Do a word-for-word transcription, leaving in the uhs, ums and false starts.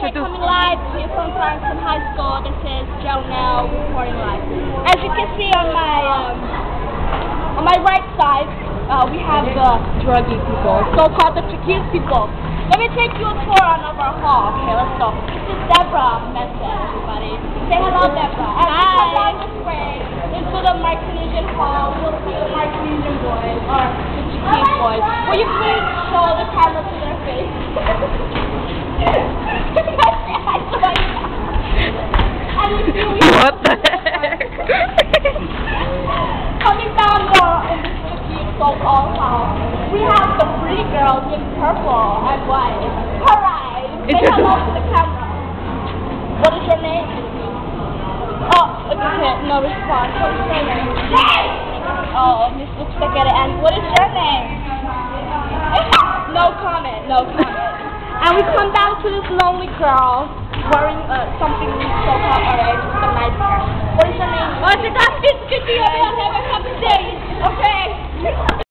Okay, coming live here from Franklin High School. This is Jonelle reporting live. As you can see on my um, on my right side, uh, we have the druggy people, so-called the tricky people. Let me take you a tour on of our hall. Okay, let's go. This is Deborah Mesa, everybody. Say hello, Deborah. As we come down this way into the Micronesian Hall, you'll see the Micronesian boys, or the Chiquis boys. Will you please show the camera to their face? What the heck? Coming down more in this Chiquis so-called hall, we have the pretty girls in purple and white. Alright, say hello to the camera. What is your name? Oh, okay, no response. What is your name? Oh, this looks like it. And what is your name? No comment, no comment. And we come down to this lonely girl wearing uh, something so-called orange with a nice hair. What is your name? Oh, it's a dog. It's good to you. Okay.